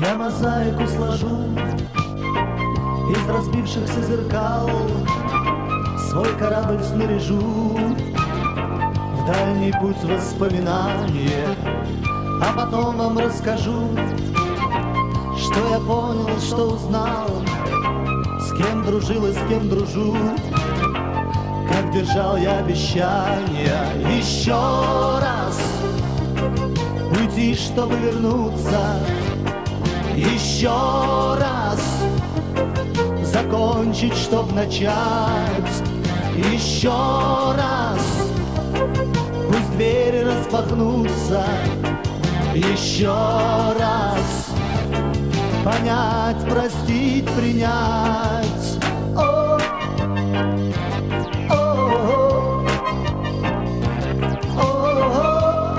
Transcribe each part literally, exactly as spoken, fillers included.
Я мозаику сложу из разбившихся зеркал, свой корабль снаряжу в дальний путь воспоминания, а потом вам расскажу, что я понял, что узнал, с кем дружил и с кем дружу, как держал я обещания. Еще раз уйти, чтобы вернуться, еще раз закончить, чтоб начать, еще раз пусть двери распахнутся, еще раз понять, простить, принять. О, о, о, о,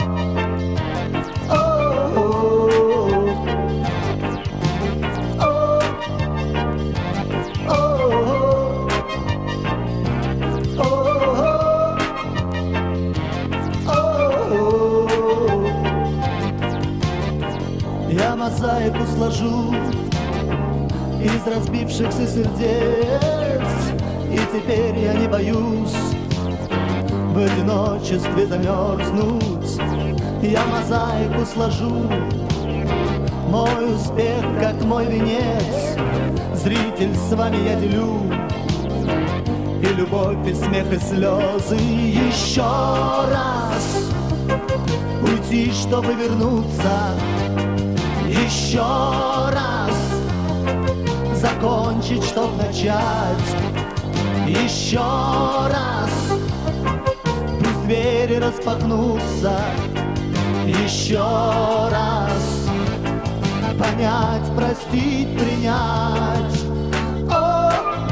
я мозаику сложу из разбившихся сердец, и теперь я не боюсь в одиночестве замерзнуть. Я мозаику сложу, мой успех как мой венец, зритель, с вами я делю и любовь, и смех, и слезы. Еще раз уйти, чтобы вернуться, еще раз закончить, чтоб начать, еще раз пусть двери распахнутся, еще раз понять, простить, принять. О,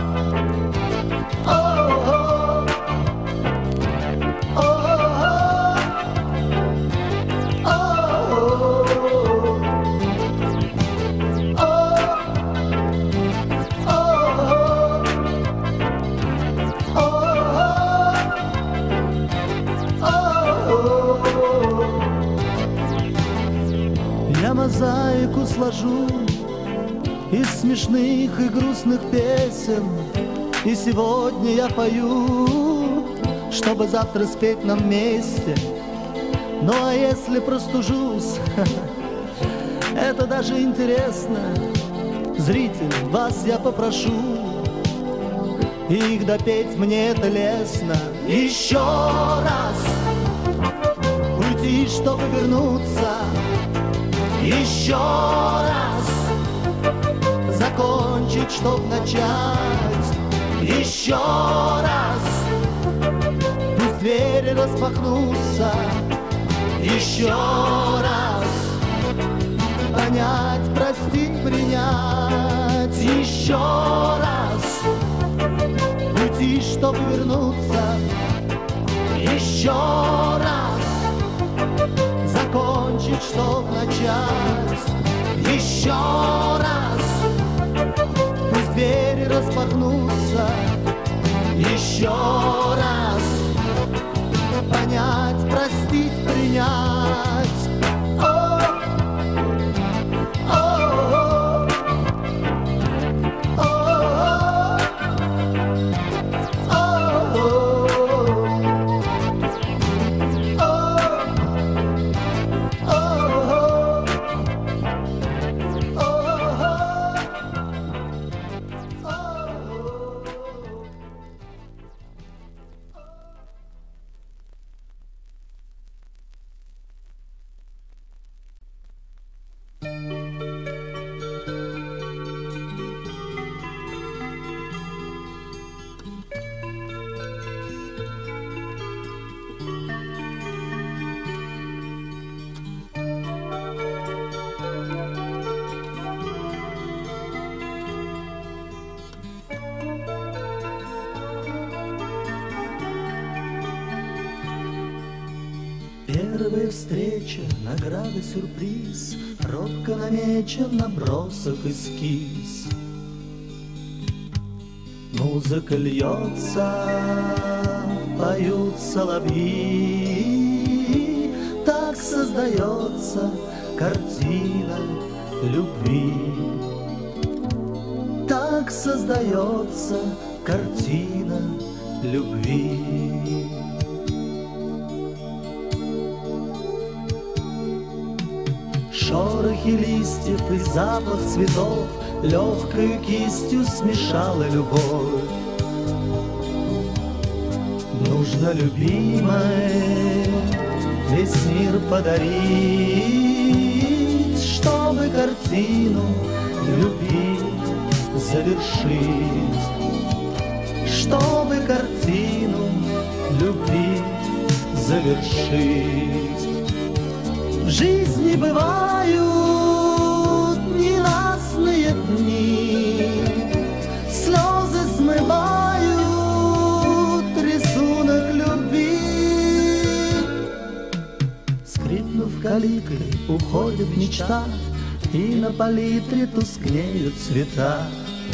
о, о, о, я мозаику сложу из смешных и грустных песен, и сегодня я пою, чтобы завтра спеть нам вместе. Ну а если простужусь, это даже интересно. Зритель, вас я попрошу, их допеть мне это лестно. Еще раз уйти, чтобы вернуться, еще раз закончить, чтоб начать, еще раз пусть двери распахнутся, еще раз понять, простить, принять, еще раз уйти, чтоб вернуться, еще раз закончить, чтоб начать, еще раз пусть двери распахнутся, еще раз понять, простить, принять. О, о, о, о, Первая встреча, награда, сюрприз, робко намечен набросок, эскиз. Музыка льется, поют соловьи, так создается картина любви. Так создается картина любви. Шорохи листьев и запах цветов легкой кистью смешала любовь. Нужно, любимой, весь мир подарить, чтобы картину любви завершить, чтобы картину любви завершить. В жизни бывают ненастные дни, слезы смывают рисунок любви. Скрипнув калиткой, уходит мечта, и на палитре тускнеют цвета.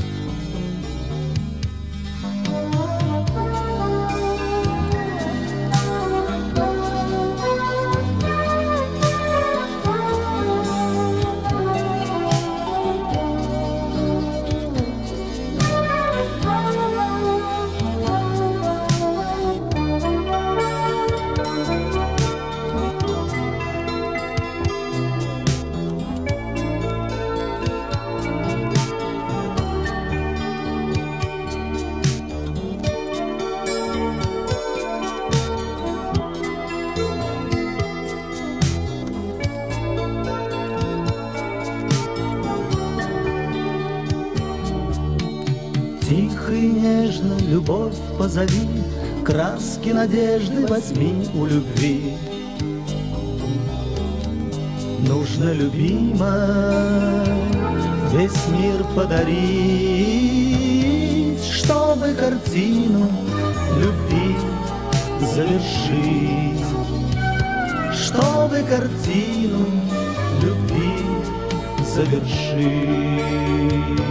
Тихо и нежно любовь позови, краски надежды возьми у любви. Нужно, любимой, весь мир подарить, чтобы картину любви завершить, чтобы картину любви завершить.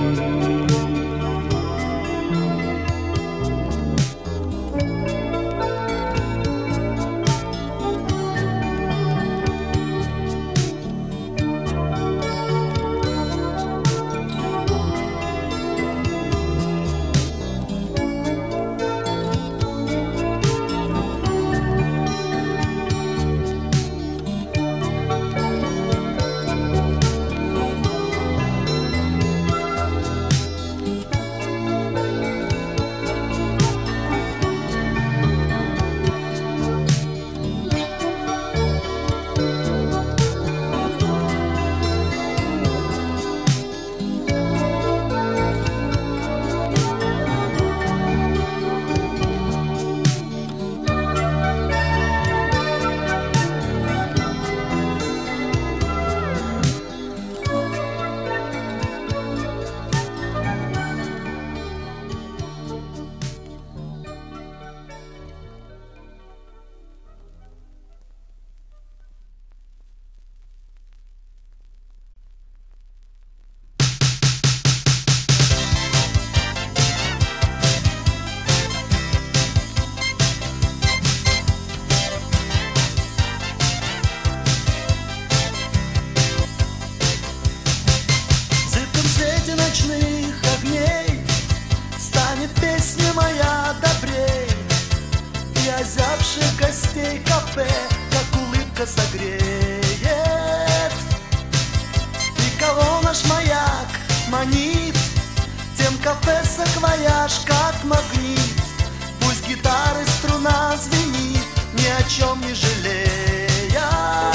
Озябших гостей кафе, как улыбка согреет. И кого наш маяк манит, тем кафе саквояж, как магнит. Пусть гитары струна звенит, ни о чем не жалея.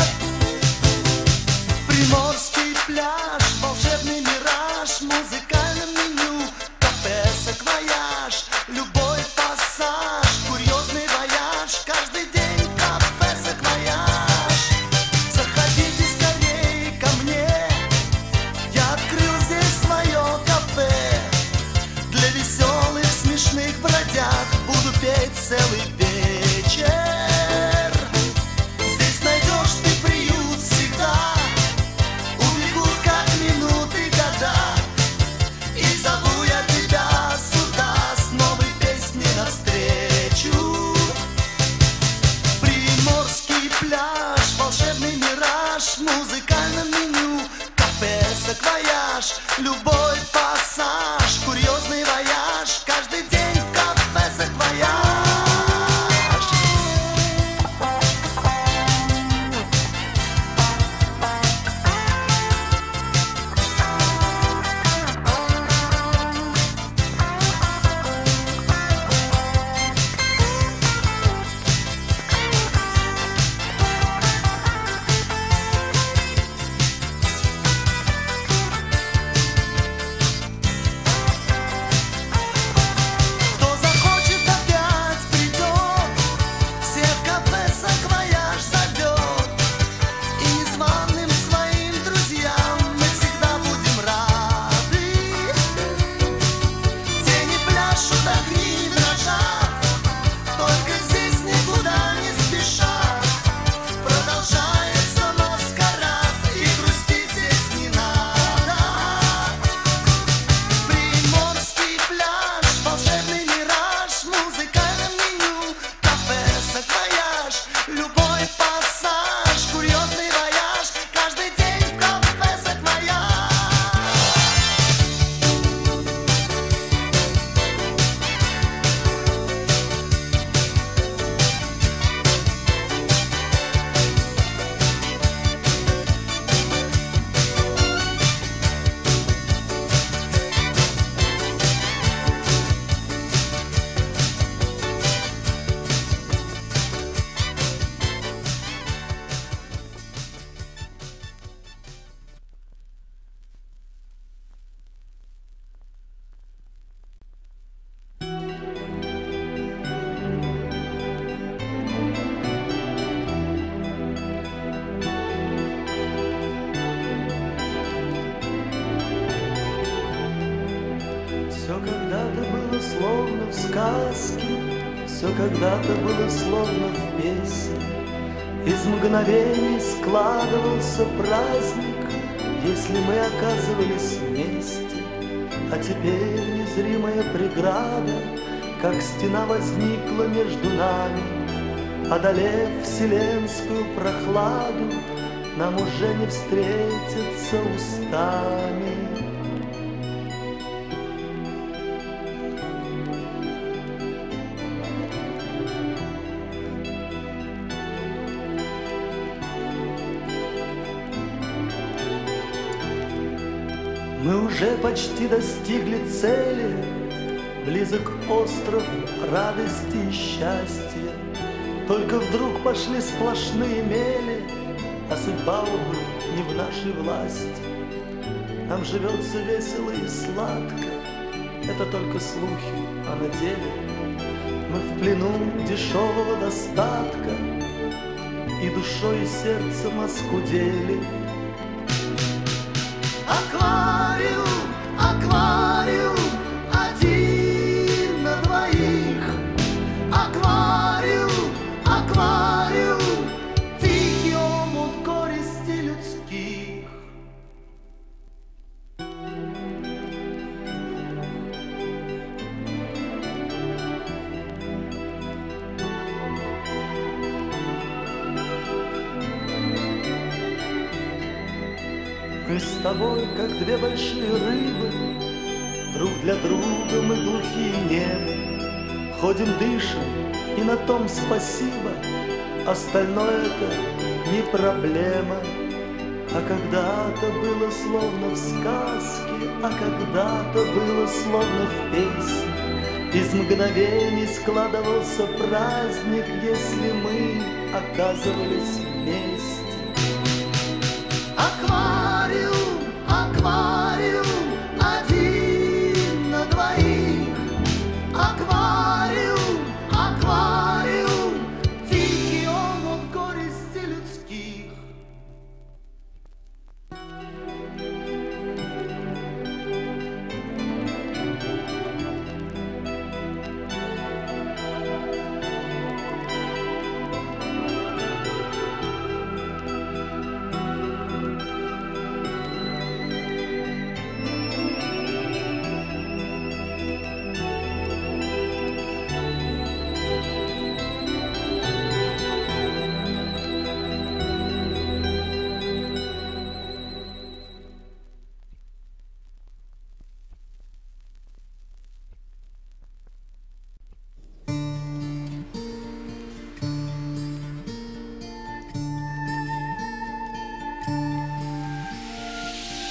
Приморский пляж, волшебный мираж, музыкальном меню, кафе саквояж, любой пассаж, курьезный вояж, каждый день кафе саквояж. Заходите скорее ко мне, я открыл здесь свое кафе. Для веселых, смешных бродяг буду петь целый вечер. Здесь найдешь ты приют всегда, убегут как мечта. любой пассаж, курьезный вояж, каждый день в кафе саквояж. Все когда-то было словно в сказке, все когда-то было словно в песне. Из мгновений складывался праздник, если мы оказывались вместе. А теперь незримая преграда, как стена, возникла между нами. Одолев вселенскую прохладу, нам уже не встретиться устами. Мы уже почти достигли цели, близок остров радости и счастья. Только вдруг пошли сплошные мели, а судьба, увы, не в нашей власти. Нам живется весело и сладко, это только слухи, а на деле мы в плену дешевого достатка и душой и сердцем оскудели. Аквариум, аквариум, один на двоих. Аквариум, аквариум, тихий омут горести людских. Мы с тобой, как две большие рыбы, друг для друга мы глухие немы. Ходим, дышим, и на том спасибо, остальное это не проблема. А когда-то было словно в сказке, а когда-то было словно в песне. Из мгновений складывался праздник, если мы оказывались вместе. Аквариум, аквариум, один на двоих. Аквариум, аквариум, тихий омут горести людских.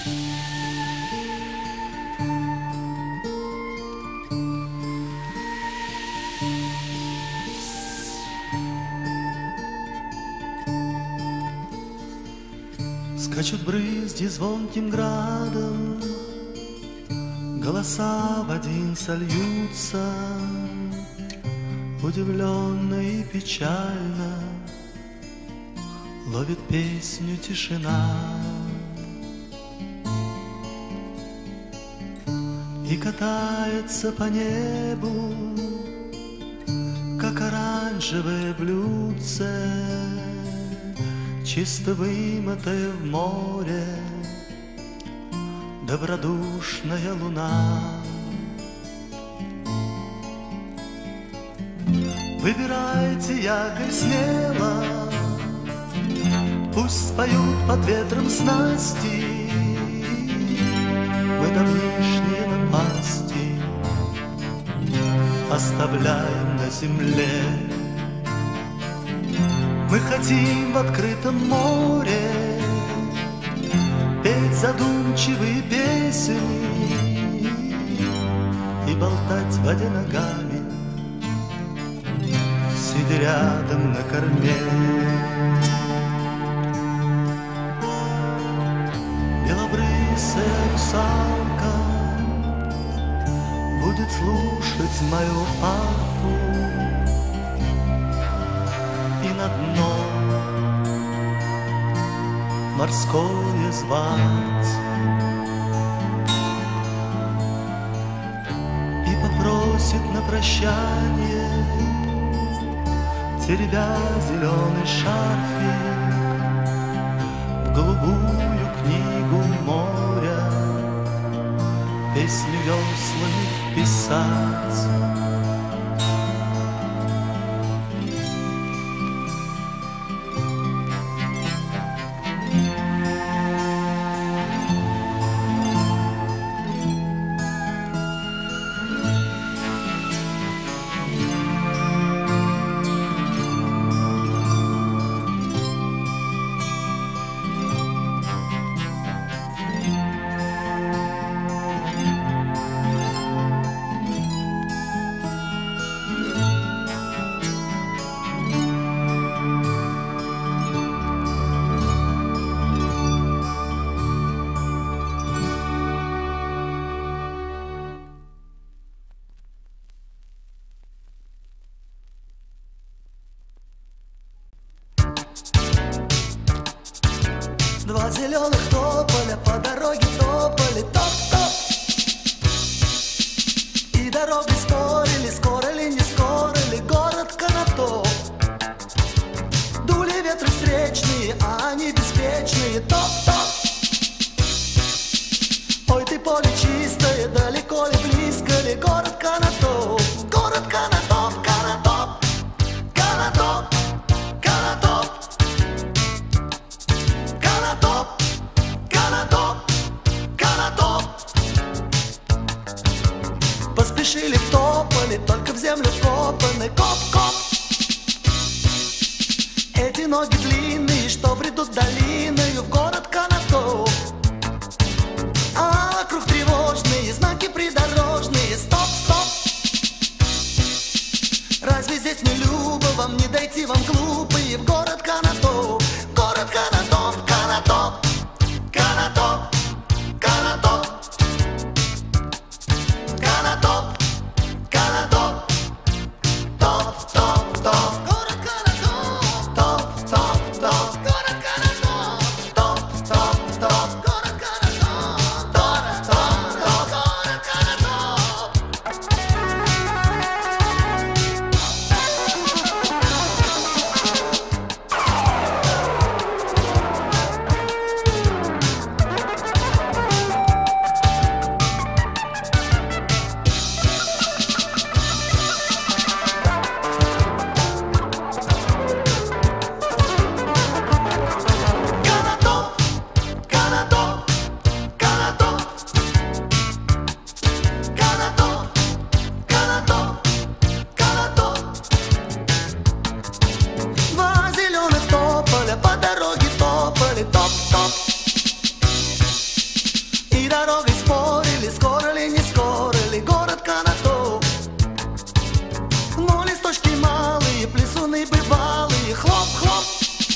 Скачут брызги звонким градом, голоса в один сольются, удивленно и печально ловит песню тишина. И катается по небу, как оранжевое блюдце, чисто вымытая в море добродушная луна. Выбирайте якорь смело, пусть споют под ветром снасти, мы давнишние напасти оставляем на земле. Мы хотим в открытом море петь задумчивые песни и болтать в воде ногами, сидя рядом на корме. Белобрысая русалка будет слушать мою арфу и на дно морское звать, и попросит на прощание, теребя зеленый шарфик, в голубую книгу моря песню веслами вписать. Два зеленых тополя по дороге топали, топ-топ. И дорогой спорили, скоро ли, не скоро ли город Канатоп. Дули ветры встречные, а они беспечные, топ-топ. Ой, ты поле чистое, далеко ли, близко ли город Канатоп. Город Канатоп, Канатоп, Канатоп, Канатоп. Канатоп, Канатоп, Канатоп. Поспешили в тополе, только в землю вкопаны, коп-коп. Эти ноги длинные, что бредут долиною в город Канатоп. А вокруг тревожные знаки придорожные, стоп-стоп. Разве здесь не любо вам, не дойти вам глупые в город Канатоп. Город Канатоп, Канатоп, Канатоп, Канатоп, Канатоп, Канатоп, топ, топ, топ. Город Канатоп, топ, топ, топ. Город Канатоп, дорогой спорили, скоро ли, не скоро ли город Канатоп. Но листочки малые, плесуны бывалые, хлоп-хлоп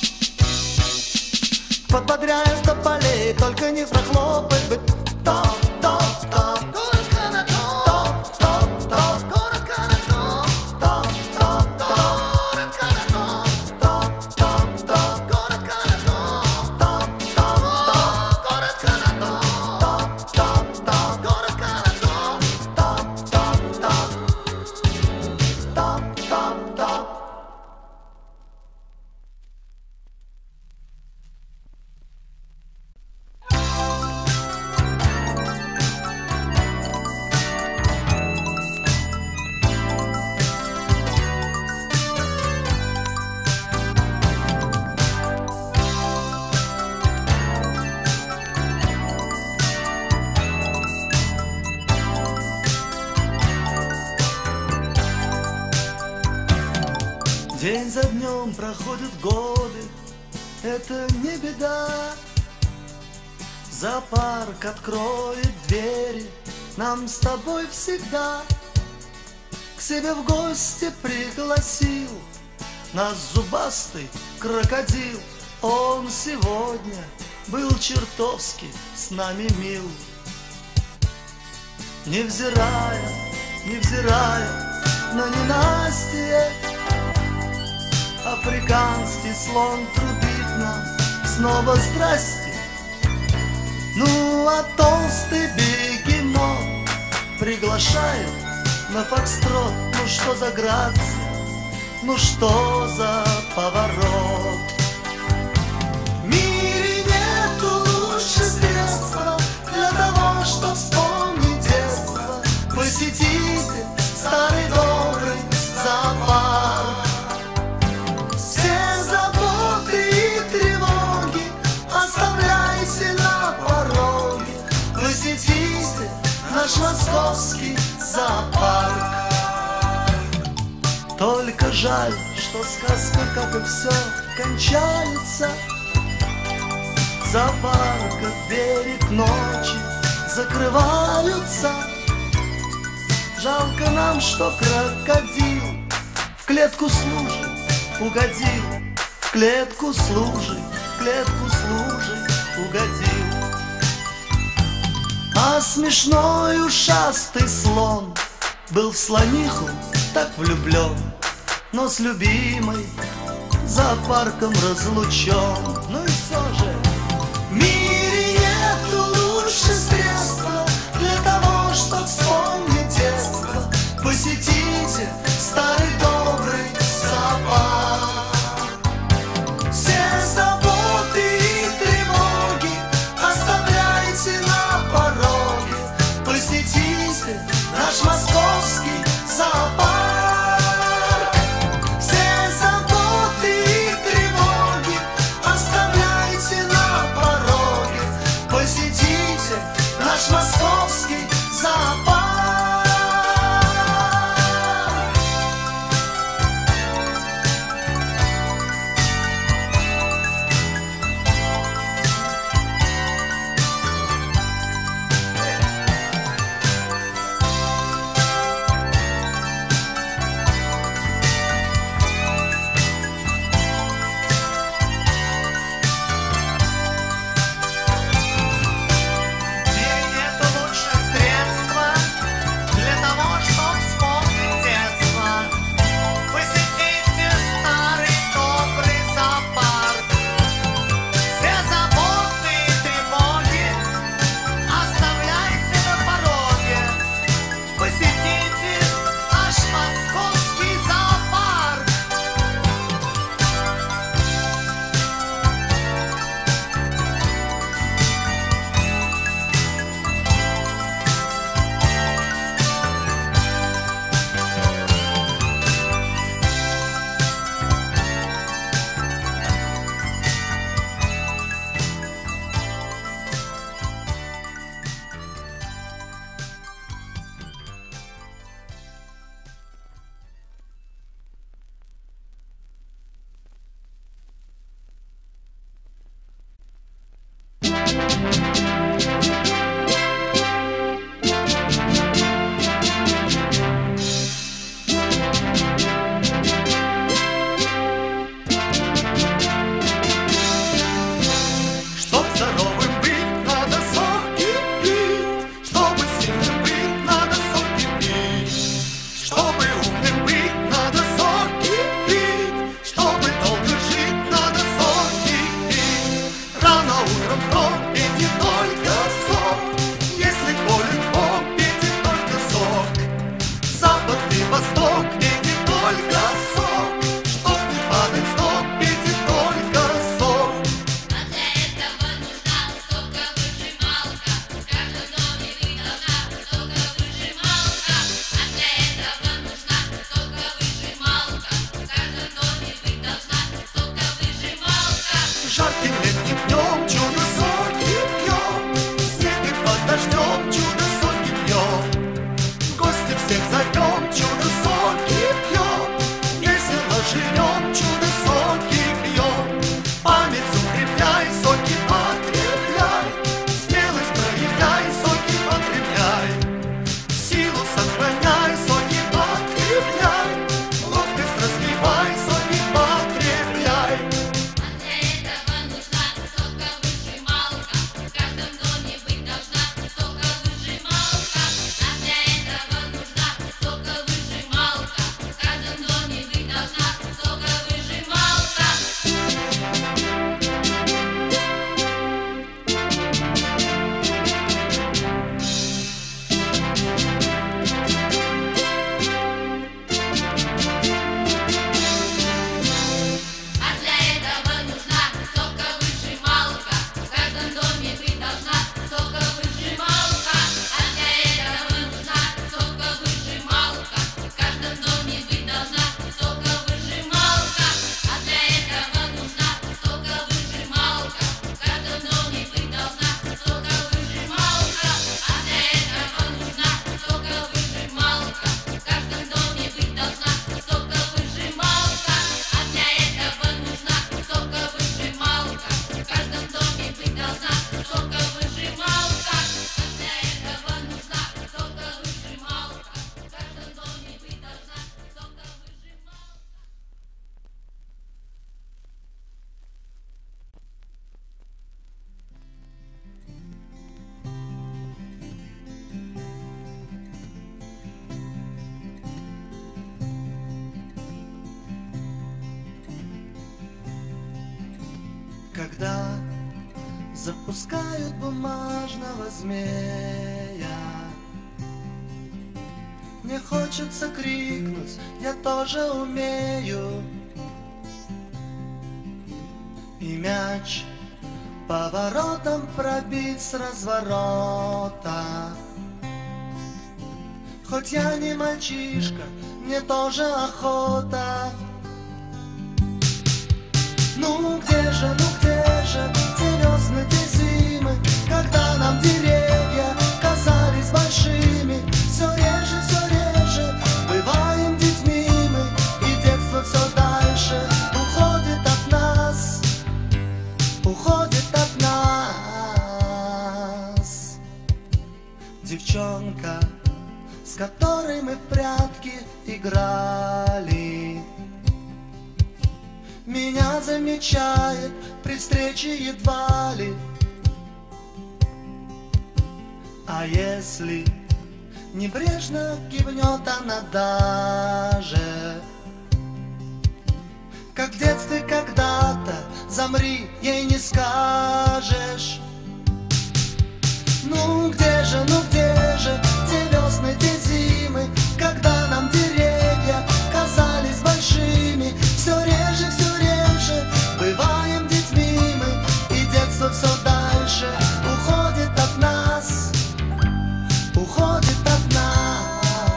подбодряют тополей, только не прохлопать бы. Топ-топ-топ, город Канатоп. Топ-топ-топ, город Канатоп. Топ-топ-топ, город Канатоп. Топ-топ-топ, город Канатоп. Топ-топ-топ, город Канатоп. Топ-топ-топ, город Канатоп. Топ-топ-топ, топ-топ-топ. День за днем проходят годы, это не беда. Зоопарк откроет двери нам с тобой всегда. К себе в гости пригласил нас зубастый крокодил. Он сегодня был чертовски с нами мил. Невзирая, невзирая на ненастье, африканский слон трубит нам снова здрасте. Ну а толстый бегемот приглашает на фокстрот. Ну что за грация, ну что за поворот. В мире нету лучше средства для того, чтоб вспомнить детство. Посетите старый добрый зоопарк. Все заботы и тревоги оставляйте на пороге. Посетите наш московский зоопарк. Только жаль, что сказка, как и все, кончается. Зоопарка двери к ночи закрываются. Жалко нам, что крокодил в клетку служит угодил, в клетку служит, в клетку служит угодил. А смешной ушастый слон был в слониху так влюблен, но с любимой зоопарком разлучен. Ну и все же, в мире нету лучше средства для того, чтоб вспомнить детство. Посетите старый добрый зоопарк. Все заботы и тревоги оставляйте на пороге. Посетите наш московский зоопарк. Все заботы и тревоги оставляйте на пороге. Посетите наш московский зоопарк. Когда запускают бумажного змея, мне хочется крикнуть, я тоже умею. И мяч поворотом пробить с разворота. Хоть я не мальчишка, мне тоже охота. Ну где же, ну где же те весны, те зимы, когда нам деревья казались большими? Все реже, все реже бываем детьми мы, и детство все дальше уходит от нас, уходит от нас. Девчонка, с которой мы в прятки играли, меня замечает при встрече едва ли. А если небрежно кивнет она даже, как в детстве когда-то, замри, ей не скажешь. Ну где же, ну где же те весны, те зимы, когда нам деревья казались большими? Все реже, все реже бываем детьми мы, и детство все дальше уходит от нас, уходит от нас.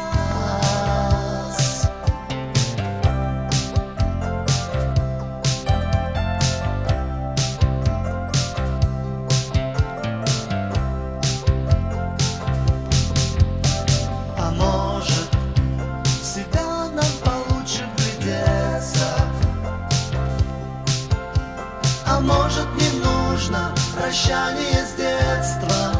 А может, в себя нам получше вглядеться, а может, не нужно прощание с детства.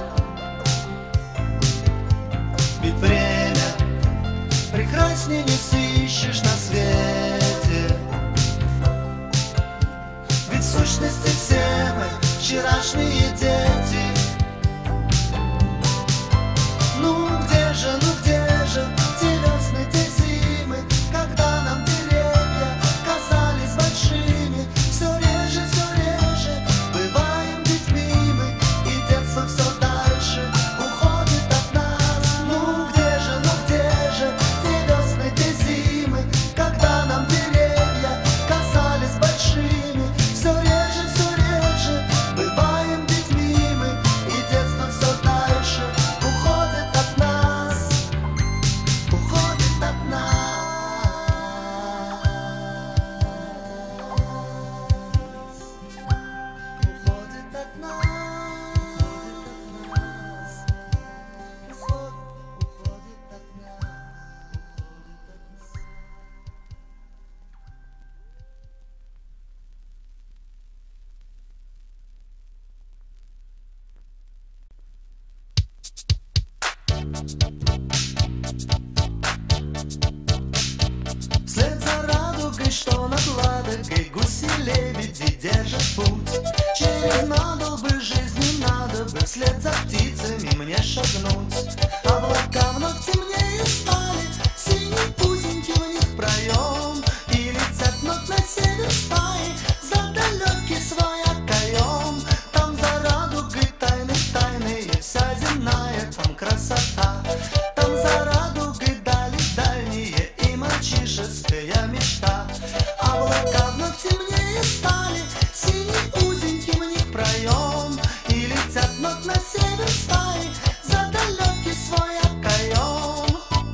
Ведь время прекраснее не сыщешь на свете. Ведь в сущности все мы вчерашние дети. Ну где же, ну где же те весны, те зимы, когда нам деревья казались большими? Все реже, все реже бываем детьми мы, и детство все дальше уходит от нас. Ну где же, ну где же те весны, те зимы, когда нам деревья казались большими? Все реже, все реже бываем детьми мы, и детство все дальше уходит от нас, уходит от нас. Уходит от нас, уходит, уходит от нас, уходит от нас. Вслед за радугой, что над Ладогой, гуси-лебеди держат путь. Через надолбы жизни надо бы вслед за птицами мне шагнуть. Облака вновь темнее стали, синий узенький в них проем, и летят вновь на север стаи, за далекий свой окоем. Там за радугой тайны тайные, вся земная там красота. Там за радугой дали дальние и мальчишеская мечта. Облака вновь темнее стали, синий узенький в них проем, и летят вновь на север стаи, за далекий свой окоем.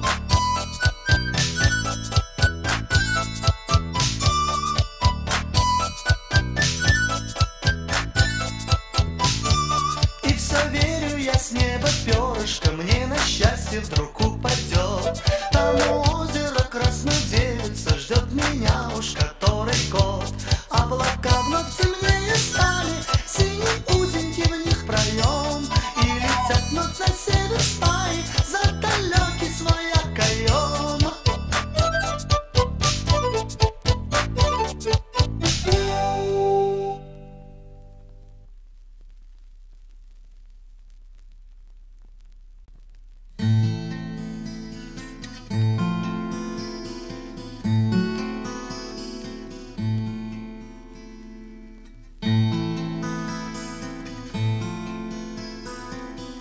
И все верю я с неба перышко, мне на счастье вдруг упадет. Там у озера краснодевица ждет меня уж который год. Облака вновь темнее стали, синий узенький в них проем, и летят вновь на север стаи, за далекий свой окоем.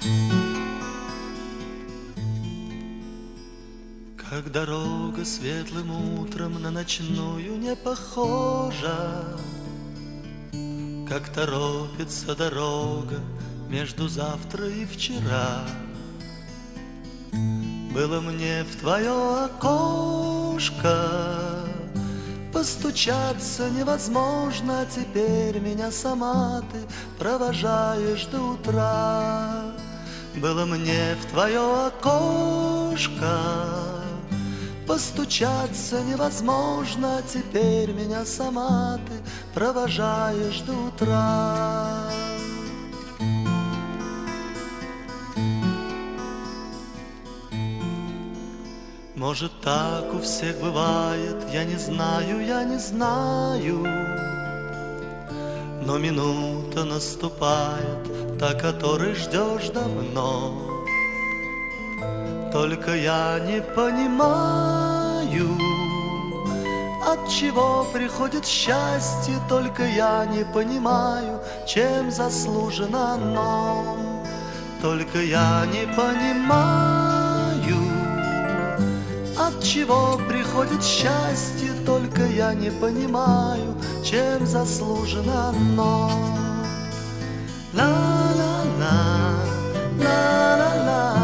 Как дорога светлым утром на ночную не похожа, как торопится дорога между завтра и вчера. Было мне в твое окошко постучаться невозможно, а теперь меня сама ты провожаешь до утра. Было мне в твое окошко постучаться невозможно, а теперь меня сама ты провожаешь до утра. Может, так у всех бывает, я не знаю, я не знаю. Но минута наступает, та, которой ждешь давно. Только я не понимаю, от чего приходит счастье. Только я не понимаю, чем заслужено оно. Только я не понимаю, от чего приходит счастье. Только я не понимаю, чем заслужено оно. Ла-ла-ла, ла-ла-ла.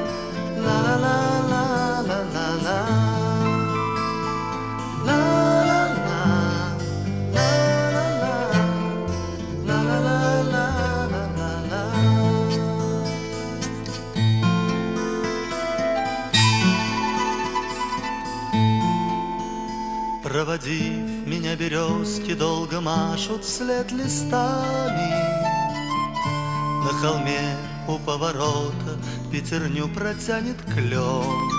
Проводив меня, березки долго машут вслед листами. На холме у поворота пятерню протянет клен.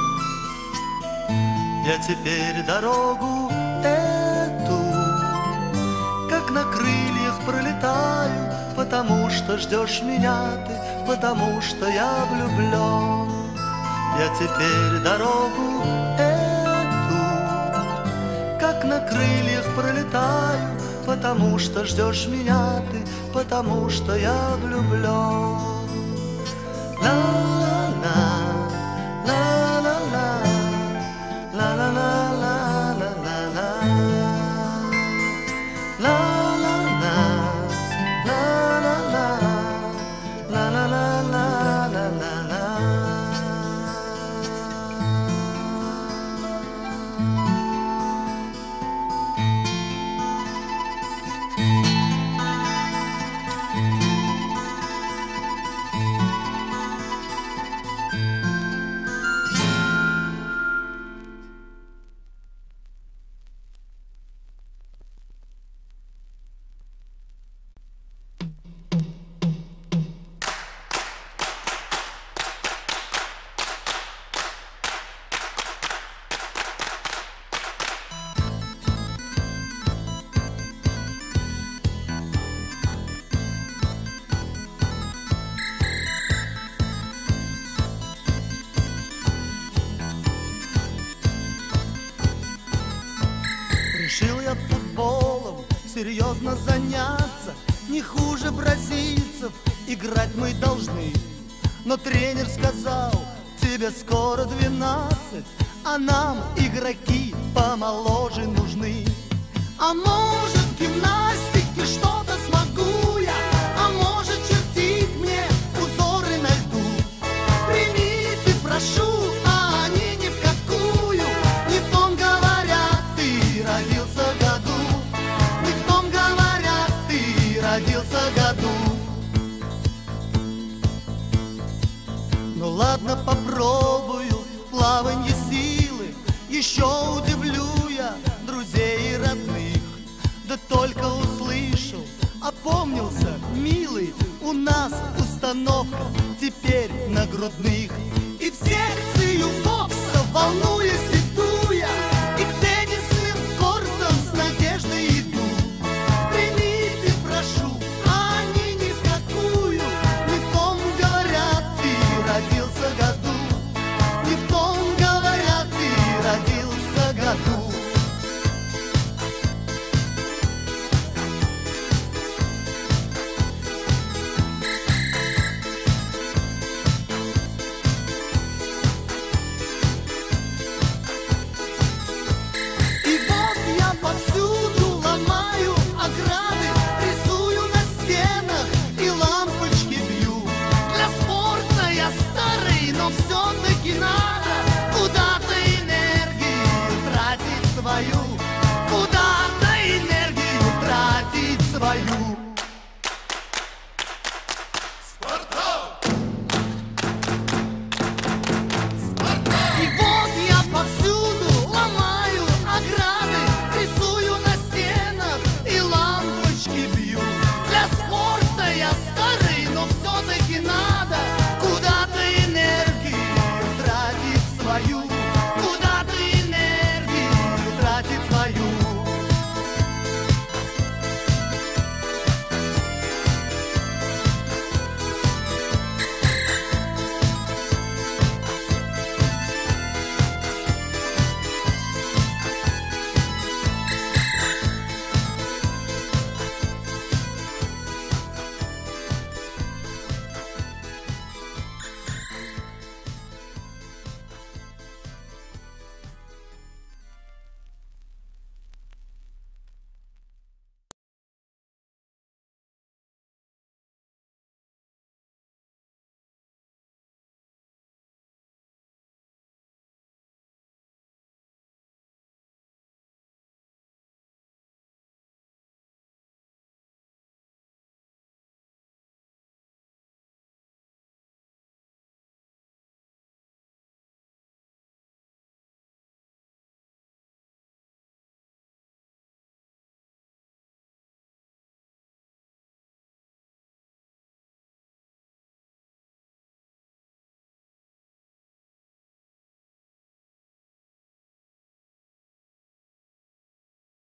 Я теперь дорогу эту, как на крыльях пролетаю, потому что ждешь меня ты, потому что я влюблен. Я теперь дорогу эту, как на крыльях пролетаю, потому что ждешь меня ты, потому что я влюблен. Ла-ла-ла, ла-ла-ла, ла-ла-ла-ла, ла-ла-ла, ла-ла-ла, ла-ла-ла, ла-ла-ла-ла, ла-ла-ла. Решил я футболом серьезно заняться, не хуже бразильцев играть мы должны. Но тренер сказал, тебе скоро двенадцать, а нам игроки помоложе нужны. А может, в гимнастике что-то смогу я, а может, чертить мне узоры на льду. Примите, прошу, а они ни в какую, не в том говорят, ты родился году, не в том говорят, ты родился году. Ну ладно, попробую плаванье силы, еще удивлю я друзей и родных. Да только услышал, опомнился, милый, у нас установка теперь на грудных. И в секцию бокса, волнуясь,